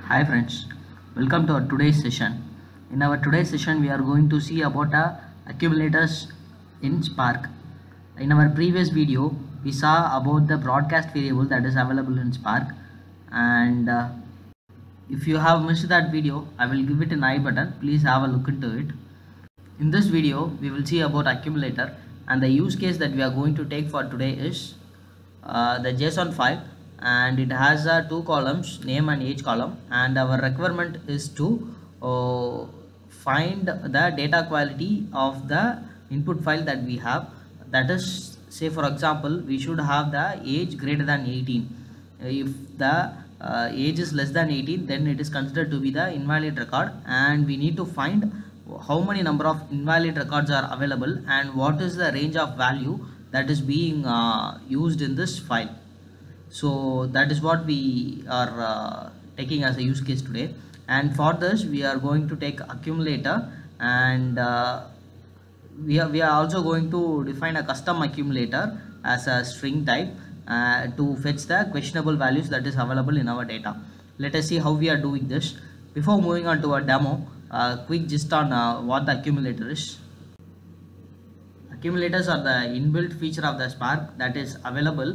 Hi friends, welcome to our today's session. In our today's session, we are going to see about accumulators in Spark. In our previous video, we saw about the broadcast variable that is available in Spark, and if you have missed that video, I will give it an I button. Please have a look into it. In this video, we will see about accumulator, and the use case that we are going to take for today is the JSON file, and it has two columns, name and age column, and our requirement is to find the data quality of the input file that we have. That is, say for example, we should have the age greater than 18. If the age is less than 18, then it is considered to be the invalid record, and we need to find how many number of invalid records are available and what is the range of value that is being used in this file. So that is what we are taking as a use case today, and for this we are going to take accumulator, and we are also going to define a custom accumulator as a string type to fetch the questionable values that is available in our data. Let us see how we are doing this. Before moving on to our demo, quick gist on what the accumulator is. Accumulators are the inbuilt feature of the Spark that is available,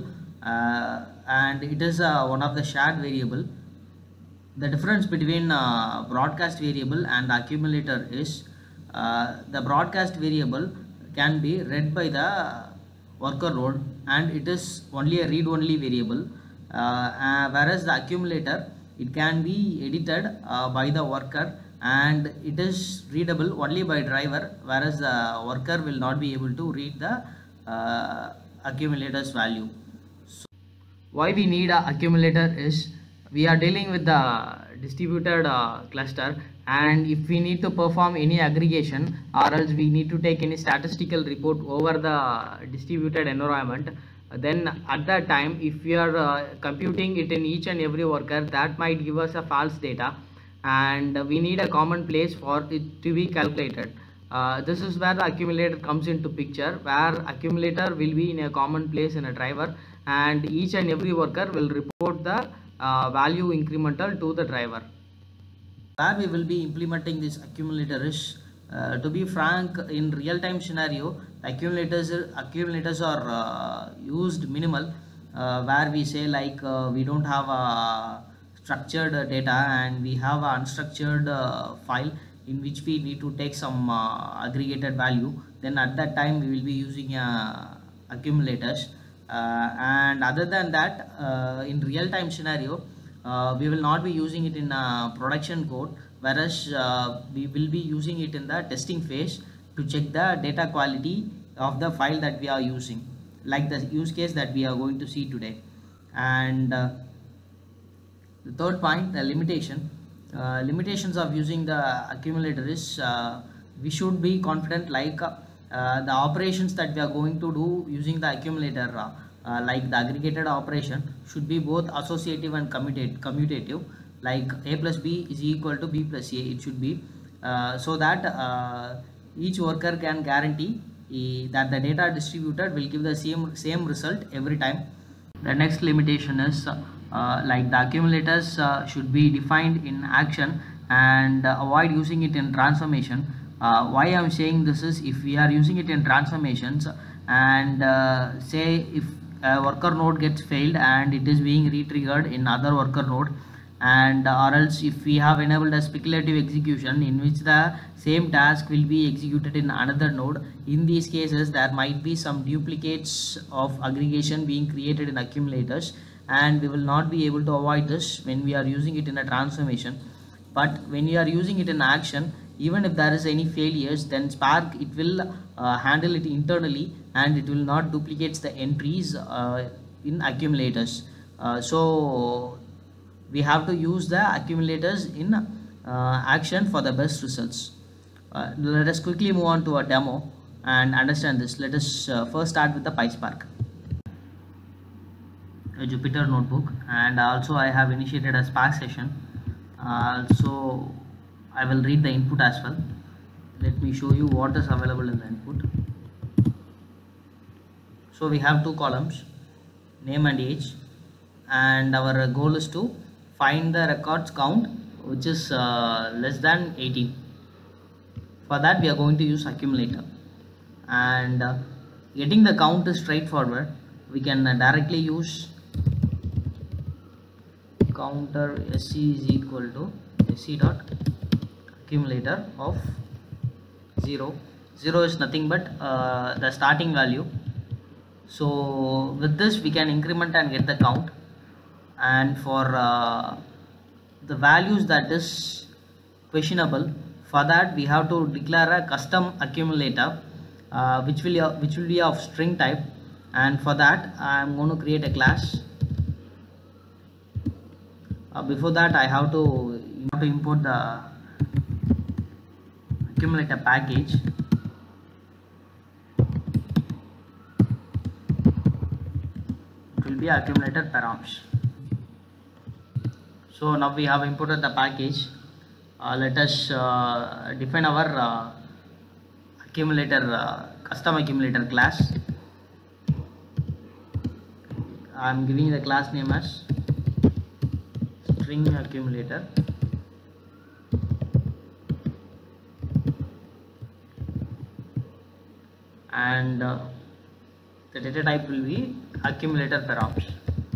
and it is one of the shared variable. The difference between broadcast variable and accumulator is the broadcast variable can be read by the worker node, and it is only a read-only variable, whereas the accumulator, it can be edited by the worker and it is readable only by driver, whereas the worker will not be able to read the accumulator's value. So why we need a accumulator is we are dealing with the distributed cluster, and if we need to perform any aggregation or else we need to take any statistical report over the distributed environment, then at that time if we are computing it in each and every worker, that might give us a false data, and we need a common place for it to be calculated. This is where the accumulator comes into picture, where accumulator will be in a common place in a driver, and each and every worker will report the value incremental to the driver. Where we will be implementing this accumulator is, to be frank, in real-time scenario, accumulators are used minimal, where we say like we don't have a structured data and we have an unstructured file in which we need to take some aggregated value. Then at that time we will be using accumulators, and other than that, in real-time scenario, we will not be using it in production code, whereas we will be using it in the testing phase to check the data quality of the file that we are using, like the use case that we are going to see today. And the third point, the limitations of using the accumulator is we should be confident, like the operations that we are going to do using the accumulator, like the aggregated operation, should be both associative and commutative, like a plus b is equal to b plus a. It should be so that each worker can guarantee that the data distributed will give the same result every time. The next limitation is like the accumulators should be defined in action and avoid using it in transformation. Why I am saying this is, if we are using it in transformations and say if a worker node gets failed and it is being re-triggered in other worker node, and or else if we have enabled a speculative execution in which the same task will be executed in another node, in these cases there might be some duplicates of aggregation being created in accumulators, and we will not be able to avoid this when we are using it in a transformation. But when you are using it in action, even if there is any failures, then Spark, it will handle it internally and it will not duplicate the entries in accumulators. So we have to use the accumulators in action for the best results. Let us quickly move on to a demo and understand this. Let us first start with the PySpark, a Jupyter notebook, and also I have initiated a Spark session, so I will read the input as well. Let me show you what is available in the input. So we have two columns, name and age, and our goal is to find the records count which is less than 18. For that we are going to use accumulator, and getting the count is straightforward. We can directly use counter sc is equal to sc dot accumulator of 0. 0 is nothing but the starting value. So with this we can increment and get the count, and for the values that is questionable, for that we have to declare a custom accumulator which will be of string type, and for that I am going to create a class. Before that I have to import the accumulator package. It will be accumulator params. So now we have imported the package. Let us define our accumulator custom accumulator class. I am giving the class name as string accumulator, and the data type will be accumulator params.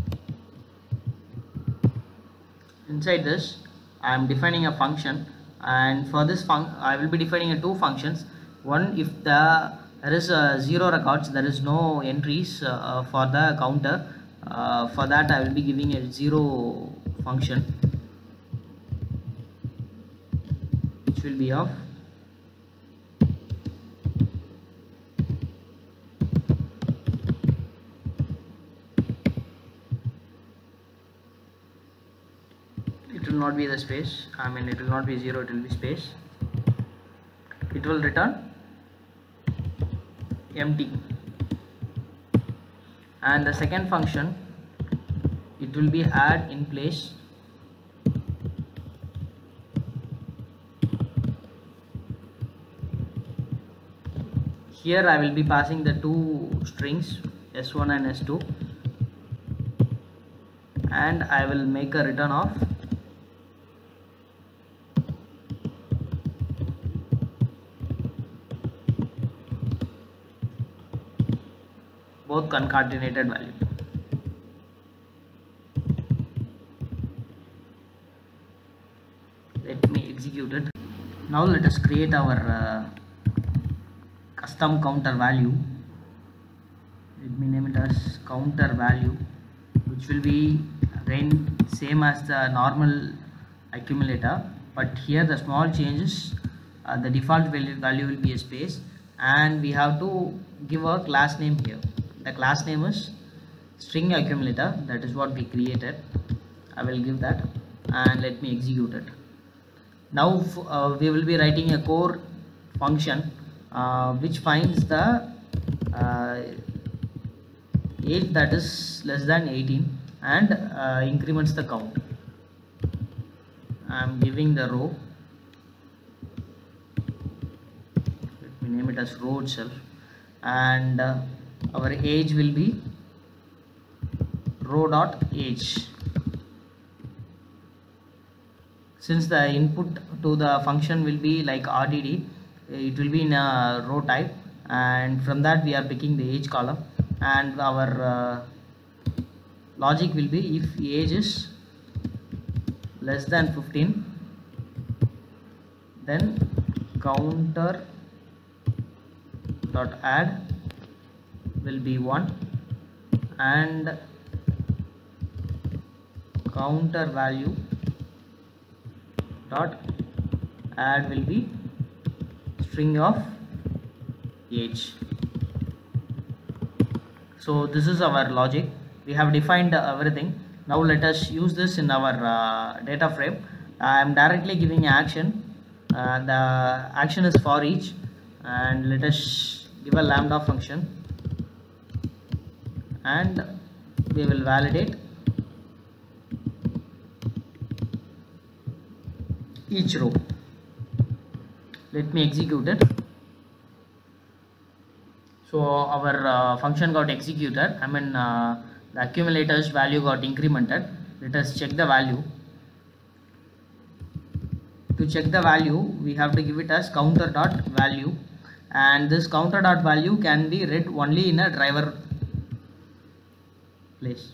Inside this I am defining a function, and for this I will be defining two functions. One, if there is 0 records, there is no entries for the counter, for that I will be giving a 0 function which will be of it will not be the space, it will not be 0, it will be space. It will return empty. And the second function, it will be add in place. Here I will be passing the two strings s1 and s2, and I will make a return of both concatenated value. Let me execute it. Now let us create our custom counter value. Let me name it as counter value, which will be again same as the normal accumulator, but here the small changes, the default value will be a space, and we have to give a class name here. The class name is string accumulator, that is what we created. I will give that, and let me execute it. Now we will be writing a core function which finds the age that is less than 18 and increments the count. I am giving the row, let me name it as row itself, and our age will be row dot age. Since the input to the function will be like RDD, it will be in a row type, and from that we are picking the age column, and our logic will be if age is less than 15, then counter dot add will be 1, and counter value dot add will be string of age. So this is our logic. We have defined everything. Now let us use this in our data frame. I am directly giving action. The action is for each, and let us give a lambda function, and we will validate each row. Let me execute it. So our function got executed. The accumulator's value got incremented. Let us check the value. To check the value, we have to give it as counter dot value, and this counter dot value can be read only in a driver place.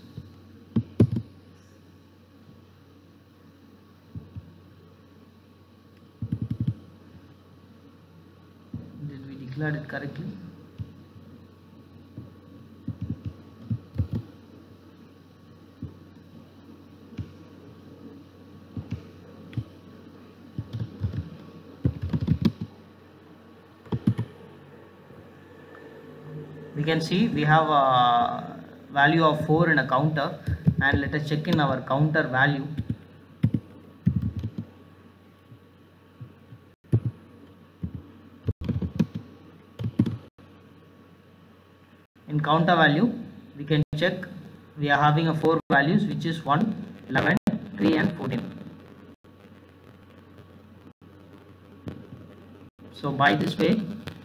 Did we declare it correctly? We can see we have a value of 4 in a counter, and let us check in our counter value. In counter value, we can check we are having a 4 values, which is 1, 11, 3 and 14. So by this way,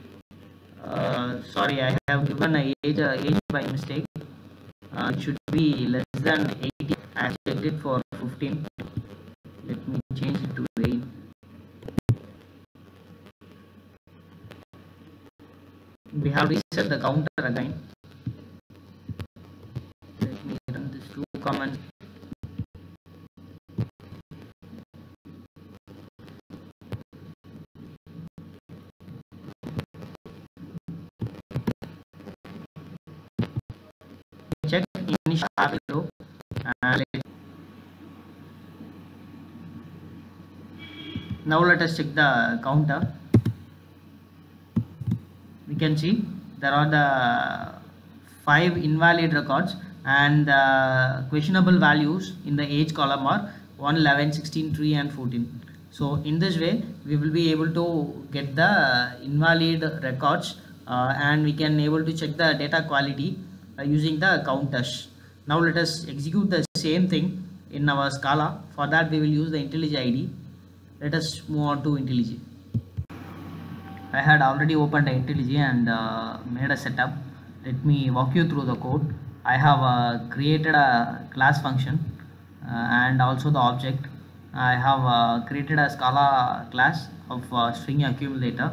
sorry, I have given a age by mistake. It should be less than 18. I checked it for 15. Let me change it to 8. We have reset the counter again. Let me run this to command. Check initial value, and now let us check the counter. We can see there are the 5 invalid records, and the questionable values in the age column are 1, 11, 16, 3 and 14. So in this way we will be able to get the invalid records, and we can able to check the data quality using the counters. Now let us execute the same thing in our Scala. For that we will use the IntelliJ IDE. Let us move on to IntelliJ. I had already opened IntelliJ and made a setup. Let me walk you through the code. I have created a class function and also the object. I have created a Scala class of string accumulator,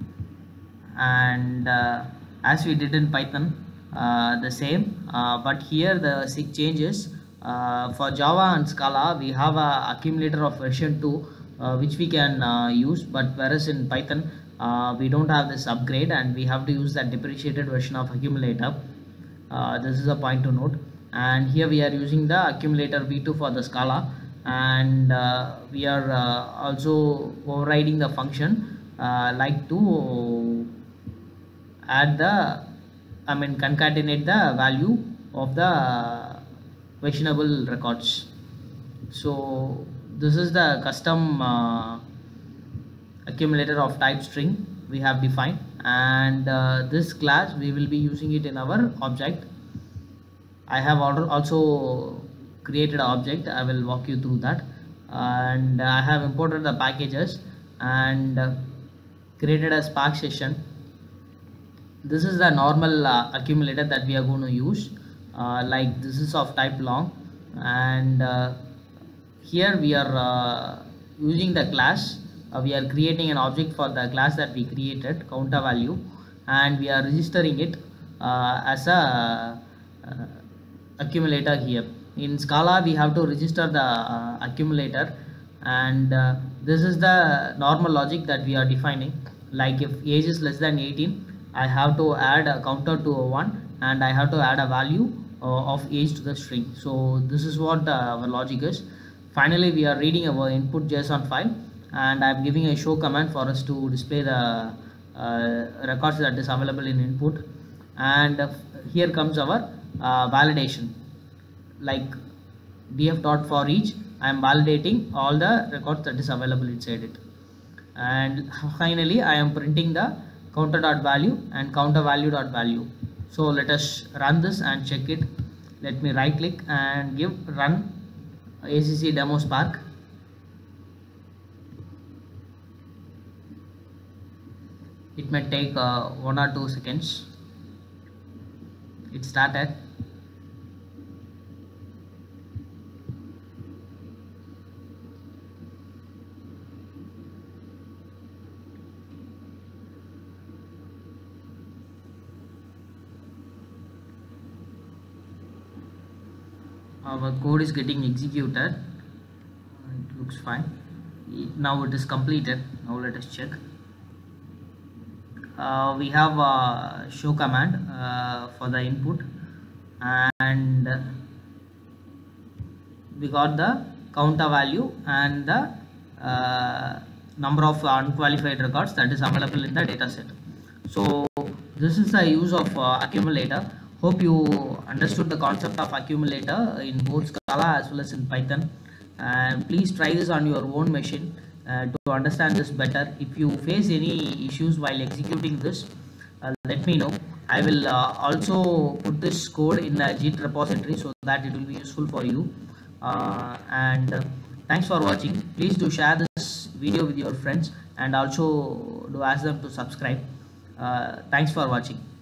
and as we did in Python, the same, but here the changes. For Java and Scala we have a accumulator of version 2, which we can use, but whereas in Python we don't have this upgrade and we have to use that depreciated version of accumulator. This is a point to note. And here we are using the accumulator v2 for the Scala, and we are also overriding the function like to add the concatenate the value of the questionable records. So this is the custom accumulator of type string we have defined, and this class we will be using it in our object. I have also created an object. I will walk you through that, and I have imported the packages and created a Spark session. This is the normal accumulator that we are going to use, like this is of type long, and here we are using the class. We are creating an object for the class that we created, counter value, and we are registering it as a accumulator here. In Scala we have to register the accumulator, and this is the normal logic that we are defining. Like if age is less than 18, I have to add a counter to a 1, and I have to add a value of age to the string. So this is what our logic is. Finally we are reading our input JSON file, and I am giving a show command for us to display the records that is available in input. And here comes our validation, like df.forEach. I am validating all the records that is available inside it, and finally I am printing the counter.value and counterValue.value. So let us run this and check it. Let me right click and give run ACC demo Spark. It may take 1 or 2 seconds. It started. our code is getting executed. It looks fine. Now it is completed. Now let us check. We have a show command for the input, and we got the counter value and the number of unqualified records that is available in the data set. So this is the use of accumulator. Hope you understood the concept of accumulator in both Scala as well as in Python, and please try this on your own machine to understand this better. If you face any issues while executing this, let me know. I will also put this code in a Git repository so that it will be useful for you. Thanks for watching. Please do share this video with your friends and also do ask them to subscribe. Thanks for watching.